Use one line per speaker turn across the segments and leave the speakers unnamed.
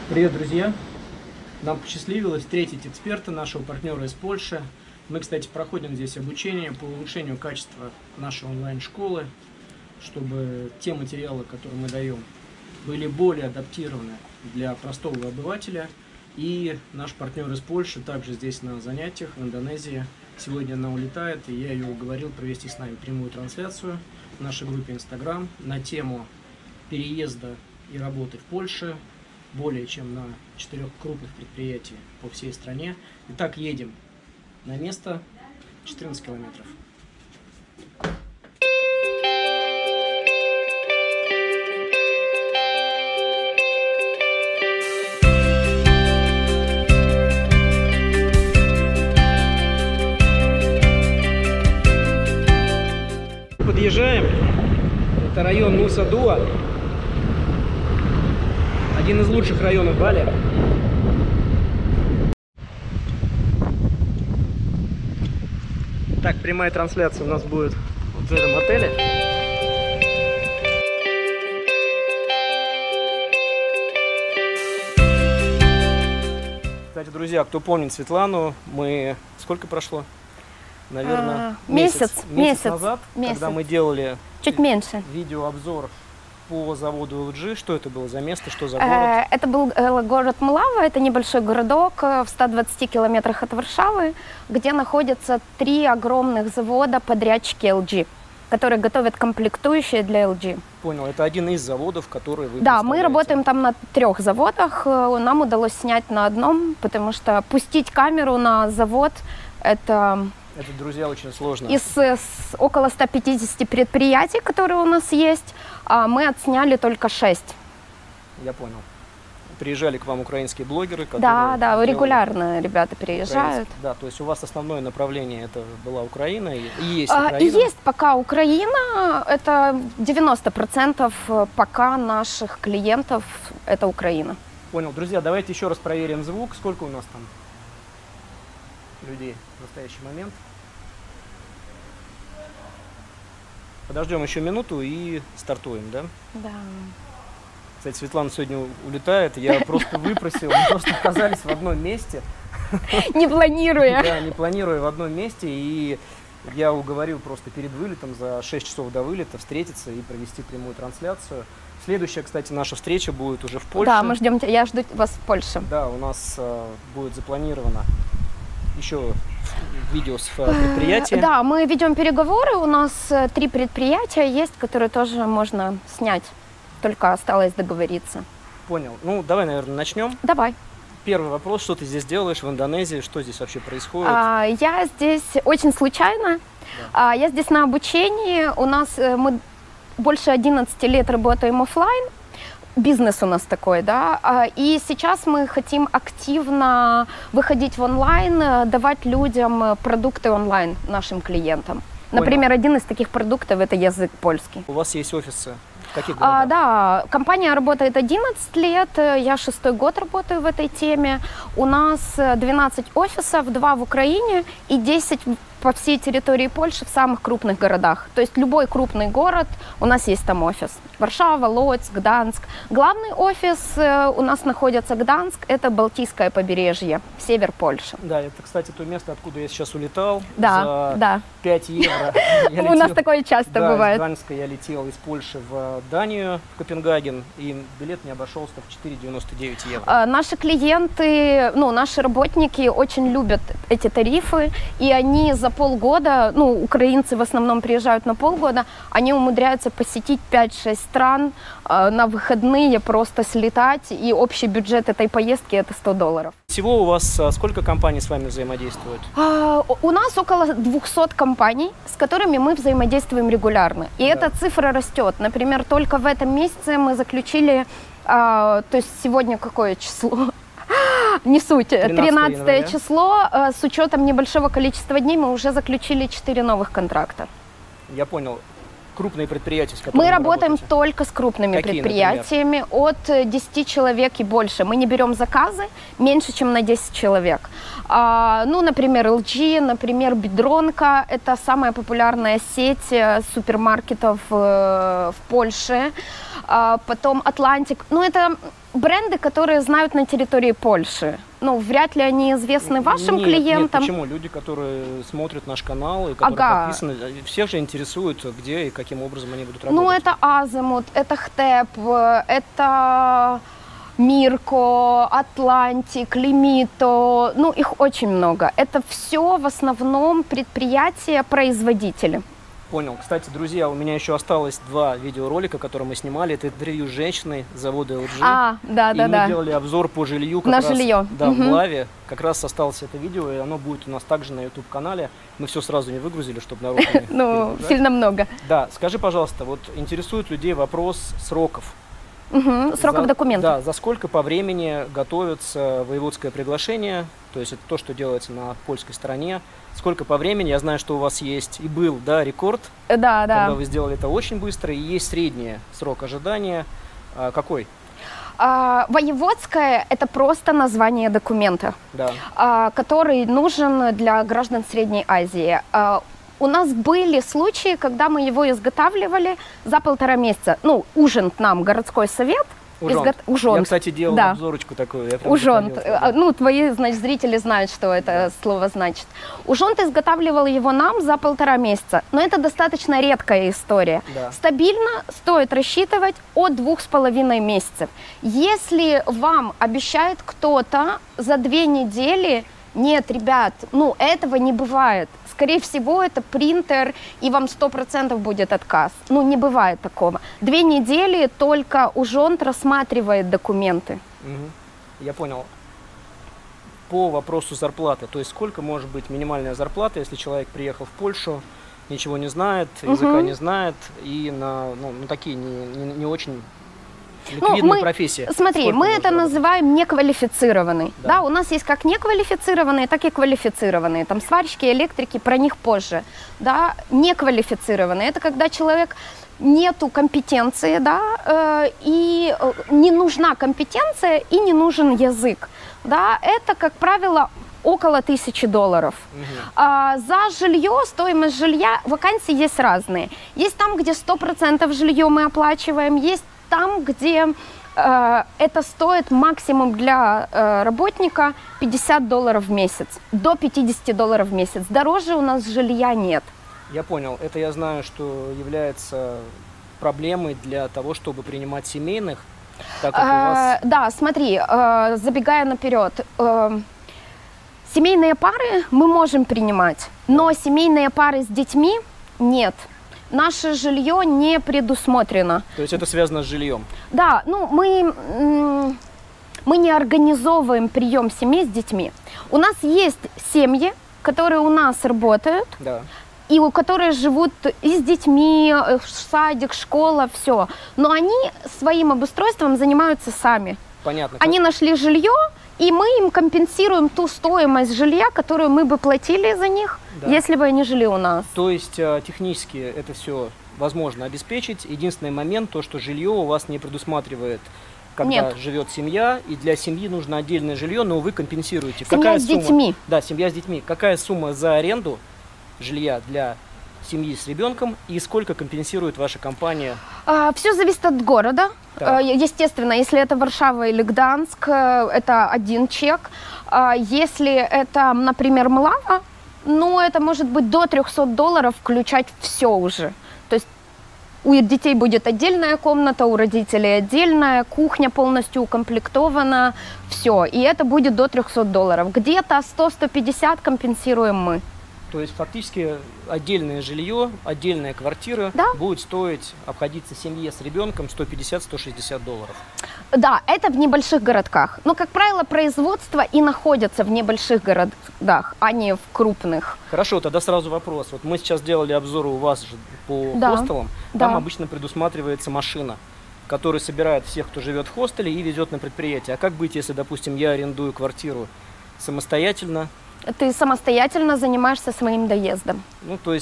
Привет, друзья! Нам посчастливилось встретить эксперта, нашего партнера из Польши. Мы, кстати, проходим здесь обучение по улучшению качества нашей онлайн-школы, чтобы те материалы, которые мы даем, были более адаптированы для простого обывателя. И наш партнер из Польши также здесь на занятиях в Индонезии. Сегодня она улетает, и я ее уговорил провести с нами прямую трансляцию в нашей группе Instagram на тему переезда и работы в Польше более чем на 4 крупных предприятий по всей стране. Итак, едем на место, 14 километров. Подъезжаем. Это район Нуса-Дуа. Один из лучших районов Бали. Так, прямая трансляция у нас будет вот в этом отеле. Кстати, друзья, кто помнит Светлану, мы... Сколько прошло? Наверное, месяц назад, когда мы делали
чуть меньше
видеообзор по заводу LG. Что это было за место, что за город?
Это был город Млава, это небольшой городок в 120 километрах от Варшавы, где находятся 3 огромных завода подрядчики LG, которые готовят комплектующие для LG.
Понял, это один из заводов, которые вы
Да, мы работаем там на 3 заводах, нам удалось снять на одном, потому что пустить камеру на завод это,
друзья, очень сложно.
Из около 150 предприятий, которые у нас есть, мы отсняли только 6.
Я понял. Приезжали к вам украинские блогеры,
которые... Да, регулярно ребята приезжают.
Да, то есть у вас основное направление это была Украина и есть Украина?
И есть пока Украина, это 90% пока наших клиентов это Украина.
Понял. Друзья, давайте еще раз проверим звук. Сколько у нас там людей в настоящий момент? Подождем еще минуту и стартуем, да?
Да.
Кстати, Светлана сегодня улетает, я просто выпросил, мы просто оказались в одном месте.
Не планируя.
Да, не планируя в одном месте, и я уговорил просто перед вылетом, за 6 часов до вылета, встретиться и провести прямую трансляцию. Следующая, кстати, наша встреча будет уже в Польше.
Да, мы ждем, я жду вас в Польше.
Да, у нас будет запланировано еще видео с предприятия.
Да, мы ведем переговоры, у нас 3 предприятия есть, которые тоже можно снять, только осталось договориться.
Понял. Ну, давай, наверное, начнем.
Давай.
Первый вопрос, что ты здесь делаешь в Индонезии, что здесь вообще происходит?
Я здесь очень случайно, да. Я здесь на обучении, у нас мы больше 11 лет работаем офлайн. Бизнес у нас такой, да, и сейчас мы хотим активно выходить в онлайн, давать людям продукты онлайн нашим клиентам.
Понял.
Например, один из таких продуктов – это язык польский.
У вас есть офисы? В каких городах?
Да, компания работает 11 лет, я 6-й год работаю в этой теме. У нас 12 офисов, 2 в Украине и 10 по всей территории Польши в самых крупных городах. То есть любой крупный город, у нас есть там офис. Варшава, Лодзь, Гданск. Главный офис у нас находится Гданск, это Балтийское побережье, север Польши.
Да, это, кстати, то место, откуда я сейчас улетал.
Да,
за 5 евро.
У нас такое часто бывает.
Из Гданьска я летел из Польши в Данию, в Копенгаген, и билет мне обошелся в 4,99 евро.
Наши клиенты, наши работники очень любят эти тарифы, и они за полгода, украинцы в основном приезжают на полгода, они умудряются посетить 5-6 стран, на выходные просто слетать, и общий бюджет этой поездки это $100.
Всего у вас сколько компаний с вами взаимодействуют?
У нас около 200 компаний, с которыми мы взаимодействуем регулярно, и эта цифра растет. Например, только в этом месяце мы заключили, то есть сегодня какое число? Не суть. 13 число. С учетом небольшого количества дней мы уже заключили 4 новых контракта.
Я понял. Крупные предприятия, с которыми
мы работаем только с крупными предприятиями, от 10 человек и больше. Мы не берем заказы меньше, чем на 10 человек. Например, LG, например, Бедронка. Это самая популярная сеть супермаркетов в Польше. Потом Атлантик. Это бренды, которые знают на территории Польши. Ну, вряд ли они известны вашим клиентам.
Нет, почему? Люди, которые смотрят наш канал и которые подписаны, всех же интересует, где и каким образом они будут работать.
Ну, это Азимут, это Хтеп, это Мирко, Атлантик, Лимито, ну, их очень много. Это все в основном предприятия-производители.
Понял. Кстати, друзья, у меня еще осталось 2 видеоролика, которые мы снимали. Это интервью с женщиной с завода LG. Мы делали обзор по жилью.
На жилье.
Да, в Лаве. Как раз осталось это видео, и оно будет у нас также на YouTube-канале. Мы все сразу не выгрузили, чтобы народ не
ну, сильно много.
Да, скажи, пожалуйста, вот интересует людей вопрос сроков.
Сроков документов.
Да, за сколько по времени готовится воеводское приглашение, то есть это то, что делается на польской стороне. Сколько по времени, я знаю, что у вас есть и был, да, рекорд, когда вы сделали это очень быстро, и есть средний срок ожидания. Какой?
Воеводское – это просто название документа, который нужен для граждан Средней Азии. У нас были случаи, когда мы его изготавливали за 1,5 месяца. Ну, ужинт нам городской совет.
Ужонт. Я, кстати, делал обзорочку такую.
Ужонт. Ну, твои, значит, зрители знают, что это слово значит. Ужонт изготавливал его нам за 1,5 месяца. Но это достаточно редкая история. Стабильно стоит рассчитывать от 2,5 месяцев. Если вам обещает кто-то за 2 недели, нет, ребят, ну, этого не бывает. Скорее всего, это принтер, и вам 100% будет отказ. Ну, не бывает такого. 2 недели только ужонт рассматривает документы.
Я понял. По вопросу зарплаты, то есть сколько может быть минимальная зарплата, если человек приехал в Польшу, ничего не знает, языка не знает, и на такие не очень ликвидные профессии.
Смотри, сколько мы это называем неквалифицированный. Да, у нас есть как неквалифицированные, так и квалифицированные. Там сварщики, электрики, про них позже. Да, неквалифицированные – это когда человек нету компетенции, да, и не нужна компетенция, и не нужен язык. Да, это, как правило, около $1000. За жилье, стоимость жилья, вакансии есть разные. Есть там, где 100% жилье мы оплачиваем, есть там, где это стоит максимум для работника $50 в месяц, до $50 в месяц. Дороже у нас жилья нет.
Я понял. Это я знаю, что является проблемой для того, чтобы принимать семейных. Так как у вас...
Да, смотри, забегая наперед, семейные пары мы можем принимать, но семейные пары с детьми нет. Наше жилье не предусмотрено.
То есть это связано с жильем?
Да, ну мы не организовываем прием семей с детьми. У нас есть семьи, которые у нас работают, и у которых живут и с детьми, садик, школа, все. Но они своим обустройством занимаются сами.
Понятно.
Они нашли жилье, и мы им компенсируем ту стоимость жилья, которую мы бы платили за них, если бы они жили у нас.
То есть технически это все возможно обеспечить. Единственный момент, то, что жилье у вас не предусматривает, когда живет семья, и для семьи нужно отдельное жилье, но вы компенсируете.
Семья с детьми.
Да, семья с детьми. Какая сумма за аренду жилья для семьи с ребенком и сколько компенсирует ваша компания?
Все зависит от города. Естественно, если это Варшава или Гданск, это один чек. Если это, например, Млава, ну, это может быть до $300 включать все уже. То есть у детей будет отдельная комната, у родителей отдельная, кухня полностью укомплектована, все. И это будет до $300. Где-то 100-150 компенсируем мы.
То есть фактически отдельное жилье, отдельная квартира будет стоить, обходиться семье с ребенком $150-160.
Да, это в небольших городках. Но, как правило, производство и находятся в небольших городах, а не в крупных.
Хорошо, тогда сразу вопрос. Вот мы сейчас делали обзор у вас же по хостелам. Там обычно предусматривается машина, которая собирает всех, кто живет в хостеле, и везет на предприятие. А как быть, если, допустим, я арендую квартиру самостоятельно?
Ты самостоятельно занимаешься своим доездом.
Ну, то есть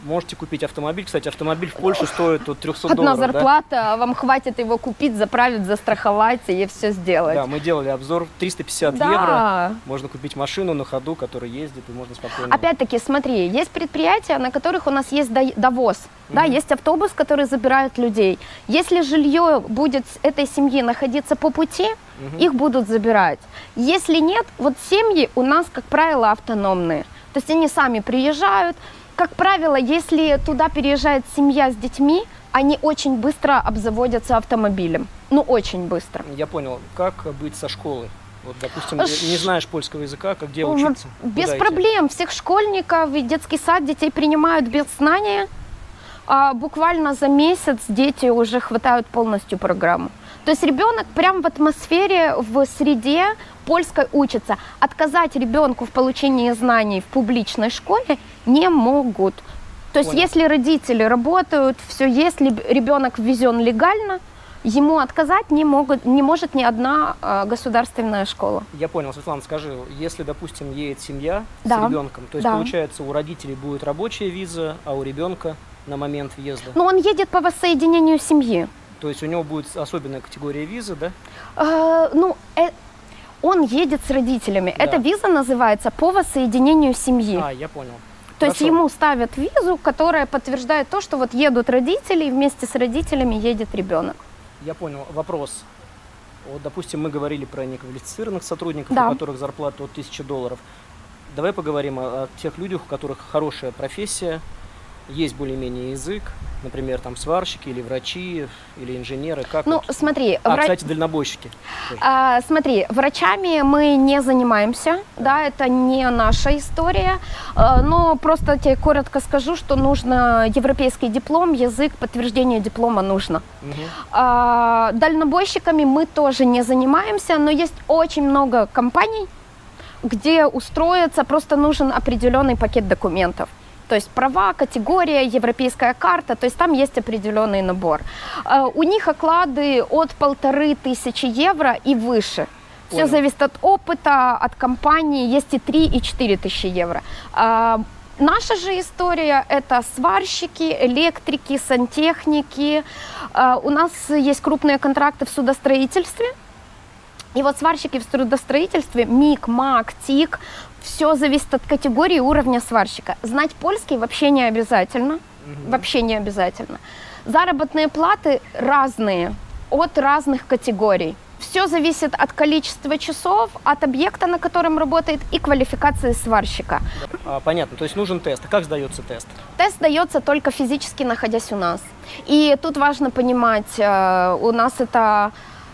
можете купить автомобиль. Кстати, автомобиль в Польше стоит от 300
Одна
долларов.
зарплата,
да?
вам хватит его купить, заправить, застраховать и все сделать.
Да, мы делали обзор, 350 евро. Можно купить машину на ходу, которая ездит, и можно спокойно...
Опять-таки, смотри, есть предприятия, на которых у нас есть довоз. Да, есть автобус, который забирает людей. Если жилье будет этой семьи находиться по пути, их будут забирать. Если нет, вот семьи у нас, как правило, автономные. То есть они сами приезжают. Как правило, если туда переезжает семья с детьми, они очень быстро обзаводятся автомобилем. Ну, очень быстро.
Я понял. Как быть со школой? Вот, допустим, не знаешь польского языка, как где учиться?
Без проблем. Всех школьников и детский сад детей принимают без знания. Буквально за месяц дети уже хватают полностью программу. То есть ребенок прямо в атмосфере, в среде польской учится. Отказать ребенку в получении знаний в публичной школе не могут. То есть если родители работают, все, если ребенок ввезен легально, ему отказать не может ни одна государственная школа.
Я понял. Светлана, скажи, если, допустим, едет семья с ребенком, то есть получается у родителей будет рабочая виза, а у ребенка на момент въезда?
Ну, он едет по воссоединению семьи.
То есть у него будет особенная категория визы, да?
Он едет с родителями. Да. Эта виза называется по воссоединению семьи.
Я понял.
То есть ему ставят визу, которая подтверждает то, что вот едут родители, и вместе с родителями едет ребенок.
Я понял. Вопрос. Вот, допустим, мы говорили про неквалифицированных сотрудников, у которых зарплата от 1000 долларов. Давай поговорим о тех людях, у которых хорошая профессия, есть более-менее язык, например, там сварщики или врачи, или инженеры. Как
смотри...
кстати, дальнобойщики.
Смотри, врачами мы не занимаемся, да, это не наша история, но просто тебе коротко скажу, что нужно европейский диплом, язык, подтверждение диплома нужно. Дальнобойщиками мы тоже не занимаемся, но есть очень много компаний, где устроиться просто нужен определенный пакет документов. То есть права, категория, европейская карта, то есть там есть определенный набор. У них оклады от 1500 евро и выше. Все зависит от опыта, от компании, есть и 3, и 4000 евро. Наша же история – это сварщики, электрики, сантехники. У нас есть крупные контракты в судостроительстве. И вот сварщики в судостроительстве, МИГ, МАГ, ТИК, все зависит от категории и уровня сварщика. Знать польский вообще не обязательно. Вообще не обязательно. Заработные платы разные, от разных категорий. Все зависит от количества часов, от объекта, на котором работает, и квалификации сварщика.
Понятно, то есть нужен тест. А как сдается тест?
Тест дается только физически, находясь у нас. И тут важно понимать, у нас это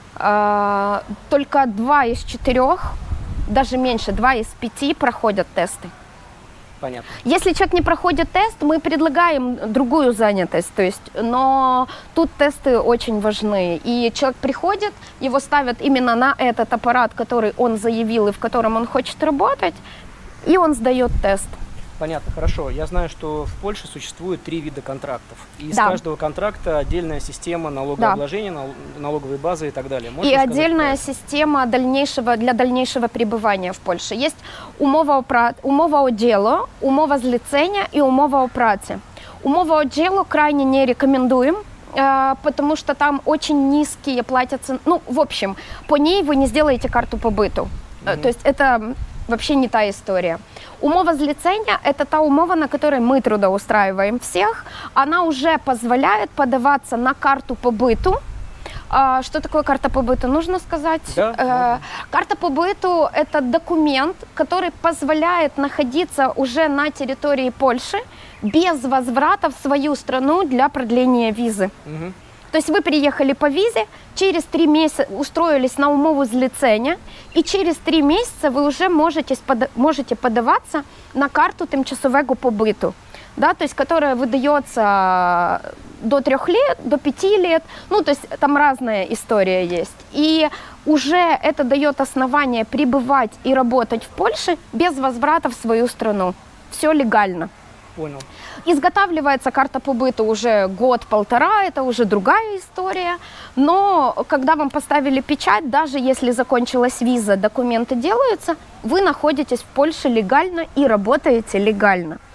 только 2 из 4, даже меньше, 2 из 5 проходят тесты.
Понятно.
Если человек не проходит тест, мы предлагаем другую занятость, то есть, но тут тесты очень важны. И человек приходит, его ставят именно на этот аппарат, который он заявил и в котором он хочет работать, и он сдает тест.
Понятно, хорошо. Я знаю, что в Польше существует 3 вида контрактов. И из каждого контракта отдельная система налогообложения, налоговой базы и так далее.
Можешь отдельная система для дальнейшего пребывания в Польше. Есть умова о делу, умова злицения и умова о праце. Умова о делу крайне не рекомендуем, потому что там очень низкие платятся. Ну, в общем, по ней вы не сделаете карту побыту. То есть это вообще не та история. Умова злицения – это та умова, на которой мы трудоустраиваем всех. Она уже позволяет подаваться на карту побыту. Что такое карта побыта, нужно сказать?
Да.
Карта побыту – это документ, который позволяет находиться уже на территории Польши без возврата в свою страну для продления визы. То есть вы приехали по визе, через 3 месяца устроились на умову злицения, и через 3 месяца вы уже можете подаваться на карту тимчасового побыту, да, то есть которая выдается до 3 лет, до 5 лет, ну то есть там разная история есть. И уже это дает основание пребывать и работать в Польше без возврата в свою страну. Все легально.
Понял.
Изготавливается карта побыта уже год-полтора, это уже другая история. Но когда вам поставили печать, даже если закончилась виза, документы делаются, вы находитесь в Польше легально и работаете легально.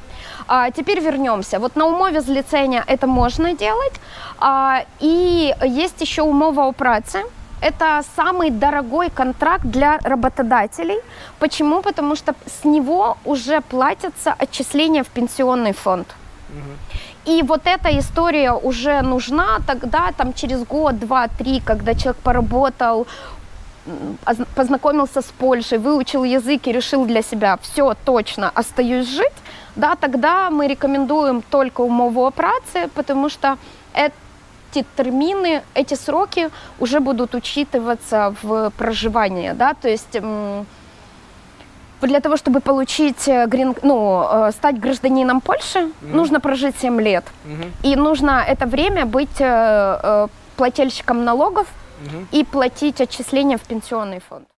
Теперь вернемся. Вот на умове зліцення это можно делать. И есть еще умова о праці. Это самый дорогой контракт для работодателей. Почему? Потому что с него уже платятся отчисления в пенсионный фонд. И вот эта история уже нужна тогда, там, через год, два, три, когда человек поработал, познакомился с Польшей, выучил язык и решил для себя: все, точно, остаюсь жить, да, тогда мы рекомендуем только умову о праці, потому что эти термины, эти сроки уже будут учитываться в проживании, да, то есть для того, чтобы получить стать гражданином Польши, нужно прожить 7 лет. И нужно это время быть плательщиком налогов и платить отчисления в пенсионный фонд.